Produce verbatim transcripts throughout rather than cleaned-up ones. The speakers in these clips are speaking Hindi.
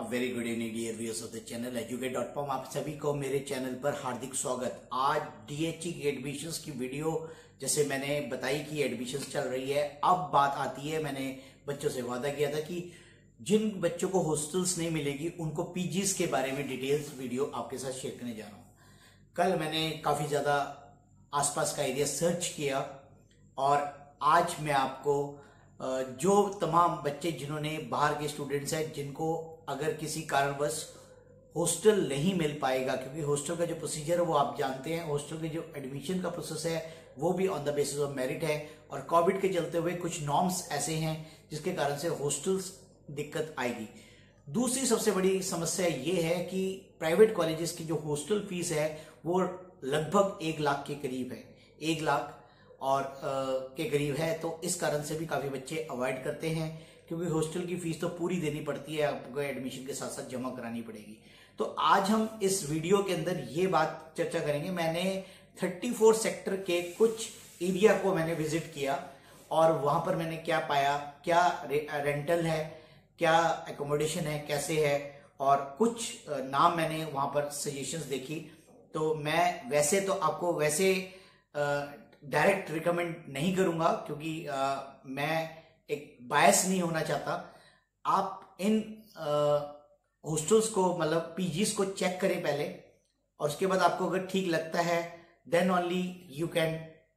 A very good evening dear viewers of the channel educate dot com. आप सभी को मेरे चैनल पर हार्दिक स्वागत। आज डीएचई की एडमिशन्स की वीडियो जैसे मैंने बताई कि एडमिशन्स चल रही है। अब बात आती है, मैंने बच्चों से वादा किया था कि जिन बच्चों को हॉस्टल्स नहीं मिलेगी उनको पीजीज के बारे में डिटेल्स वीडियो आपके साथ शेयर करने जा रहा हूँ। कल मैंने काफी ज्यादा आसपास का एरिया सर्च किया और आज मैं आपको जो तमाम बच्चे जिन्होंने बाहर के स्टूडेंट्स हैं जिनको अगर किसी कारणवश हॉस्टल नहीं मिल पाएगा, क्योंकि हॉस्टल का जो प्रोसीजर है वो आप जानते हैं, हॉस्टल के जो एडमिशन का प्रोसेस है वो भी on the basis of merit है और कोविड के चलते हुए कुछ नॉर्म्स ऐसे हैं जिसके कारण से हॉस्टल्स दिक्कत आएगी। दूसरी सबसे बड़ी समस्या ये है कि प्राइवेट कॉलेजेस की जो हॉस्टल फीस है वो लगभग एक लाख के करीब है, एक लाख और आ, के करीब है। तो इस कारण से भी काफी बच्चे अवॉइड करते हैं, क्योंकि हॉस्टल की फीस तो पूरी देनी पड़ती है, आपको एडमिशन के साथ साथ जमा करानी पड़ेगी। तो आज हम इस वीडियो के अंदर ये बात चर्चा करेंगे। मैंने चौंतीस सेक्टर के कुछ एरिया को मैंने विजिट किया और वहां पर मैंने क्या पाया, क्या रे, रेंटल है, क्या एकोमोडेशन है, कैसे है, और कुछ नाम मैंने वहां पर सजेशंस देखी। तो मैं वैसे तो आपको वैसे डायरेक्ट रिकमेंड नहीं करूंगा, क्योंकि आ, मैं एक बायस नहीं होना चाहता। आप इन हॉस्टल्स को मतलब पीजीज को चेक करें पहले, और उसके बाद आपको अगर ठीक लगता है then only you can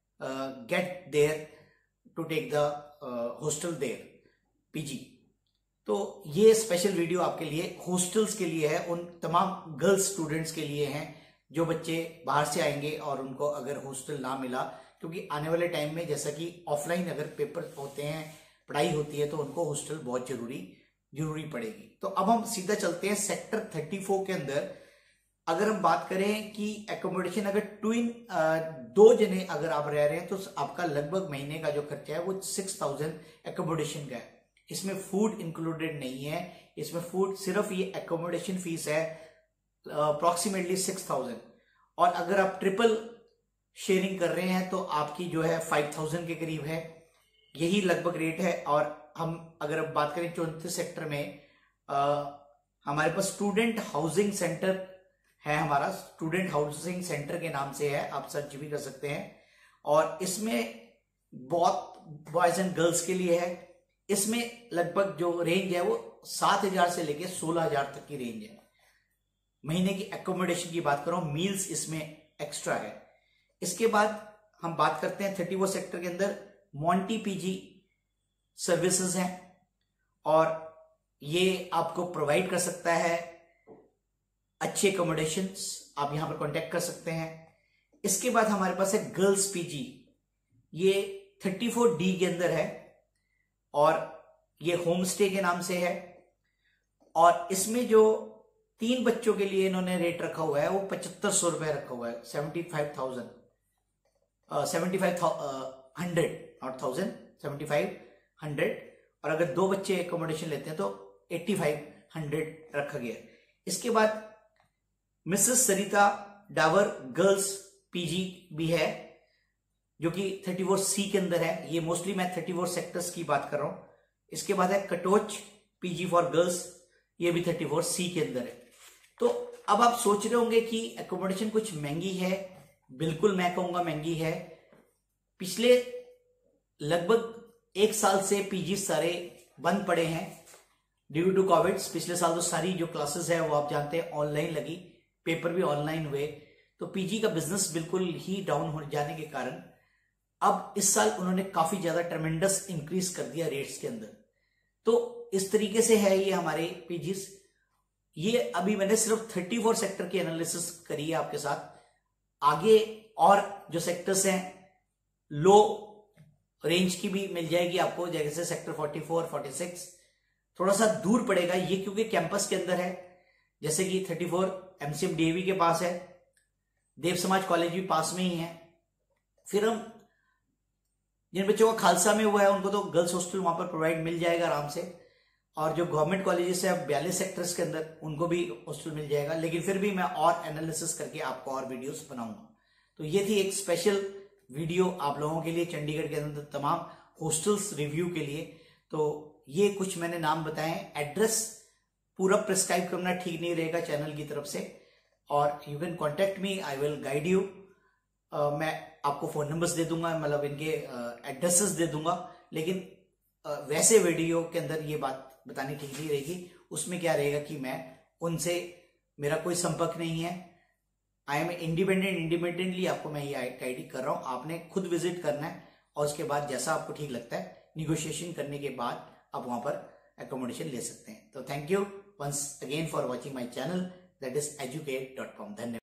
get there to take the hostel there PG. तो ये स्पेशल वीडियो आपके लिए हॉस्टल्स के लिए है, उन तमाम गर्ल्स स्टूडेंट्स के लिए हैं जो बच्चे बाहर से आएंगे और उनको अगर हॉस्टल ना मिला, क्योंकि आने वाले टाइम में जैसा कि ऑफलाइन अगर पेपर होते हैं, पढ़ाई होती है, तो उनको हॉस्टल बहुत जरूरी जरूरी पड़ेगी। तो अब हम सीधा चलते हैं सेक्टर चौंतीस के अंदर। अगर हम बात करें कि एकोमोडेशन, अगर ट्विन दो जने अगर आप रह रहे हैं तो आपका लगभग महीने का जो खर्चा है वो सिक्स थाउजेंड एकोमोडेशन का है। इसमें फूड इंक्लूडेड नहीं है, इसमें फूड सिर्फ ये एकोमोडेशन फीस है अप्रोक्सीमेटली सिक्स थाउजेंड। और अगर आप ट्रिपल शेयरिंग कर रहे हैं तो आपकी जो है फाइव थाउजेंड के करीब है, यही लगभग रेट है। और हम अगर अब बात करें चौंतीस सेक्टर में, आ, हमारे पास स्टूडेंट हाउसिंग सेंटर है, हमारा स्टूडेंट हाउसिंग सेंटर के नाम से है, आप सर्च भी कर सकते हैं। और इसमें बहुत बॉयज एंड गर्ल्स के लिए है। इसमें लगभग जो रेंज है वो सात हजार से लेके सोलह हजार तक की रेंज है। महीने की एकोमोडेशन की बात कर रहा हूं, मील्स इसमें एक्स्ट्रा है। इसके बाद हम बात करते हैं चौंतीस सेक्टर के अंदर मॉन्टी पीजी सर्विसेज हैं, और ये आपको प्रोवाइड कर सकता है अच्छे एकोमोडेशंस, आप यहां पर कांटेक्ट कर सकते हैं। इसके बाद हमारे पास है गर्ल्स पीजी, ये चौंतीस डी के अंदर है और ये होम स्टे के नाम से है। और इसमें जो तीन बच्चों के लिए इन्होंने रेट रखा हुआ है वो पचहत्तर सौ रुपए रखा हुआ है, seventy five thousand seventy five hundred not thousand, seventy five hundred. और अगर दो बच्चे एकोमोडेशन लेते हैं तो एट्टी फाइव हंड्रेड रखा गया। इसके बाद Mrs Sarita Dawar girls PG भी है, जो कि चौंतीस सी के अंदर है। ये मोस्टली मैं चौंतीस सेक्टर्स की बात कर रहा हूं। इसके बाद है कटोच पीजी फॉर गर्ल्स, ये भी चौंतीस सी के अंदर है। तो अब आप सोच रहे होंगे कि एकोमोडेशन कुछ महंगी है। बिल्कुल मैं कहूंगा महंगी है। पिछले लगभग एक साल से पीजी सारे बंद पड़े हैं ड्यू टू कोविड। पिछले साल तो सारी जो क्लासेस है वो आप जानते हैं ऑनलाइन लगी, पेपर भी ऑनलाइन हुए, तो पीजी का बिजनेस बिल्कुल ही डाउन हो जाने के कारण अब इस साल उन्होंने काफी ज्यादा ट्रेमेंडस इंक्रीज कर दिया रेट्स के अंदर। तो इस तरीके से है ये हमारे पीजीज। ये अभी मैंने सिर्फ चौंतीस सेक्टर की एनालिसिस करी है आपके साथ। आगे और जो सेक्टर्स हैं लो रेंज की भी मिल जाएगी आपको, जैसे सेक्टर चौवालीस, छियालीस थोड़ा सा दूर पड़ेगा ये, क्योंकि कैंपस के अंदर है। जैसे कि चौंतीस एमसीएम डीएवी के पास है, देव समाज कॉलेज भी पास में ही है। फिर हम जिन बच्चों का खालसा में हुआ है उनको तो गर्ल्स हॉस्टल वहां पर प्रोवाइड मिल जाएगा आराम से, और जो गवर्नमेंट कॉलेजेस है बयालीस सेक्टर्स के अंदर उनको भी हॉस्टल मिल जाएगा। लेकिन फिर भी मैं और एनालिसिस करके आपको और वीडियोस बनाऊंगा। तो ये थी एक स्पेशल वीडियो आप लोगों के लिए चंडीगढ़ के अंदर तमाम हॉस्टल्स रिव्यू के लिए। तो ये कुछ मैंने नाम बताए। एड्रेस पूरा प्रिस्क्राइब करना ठीक नहीं रहेगा चैनल की तरफ से। और you can contact me, I will guide you. मैं आपको फोन नंबर्स दे दूंगा, मतलब इनके एड्रेसेस दे दूंगा, लेकिन uh, वैसे वीडियो के अंदर ये बात बतानी ठीक नहीं रहेगी। उसमें क्या रहेगा कि मैं उनसे, मेरा कोई संपर्क नहीं है, आई एम इंडिपेंडेंट, इंडिपेंडेंटली आपको मैं ये गाइड कर रहा हूं। आपने खुद विजिट करना है और उसके बाद जैसा आपको ठीक लगता है, निगोशिएशन करने के बाद आप वहां पर एकोमोडेशन ले सकते हैं। तो thank you once again for watching my channel, that is educate dot com. धन्यवाद।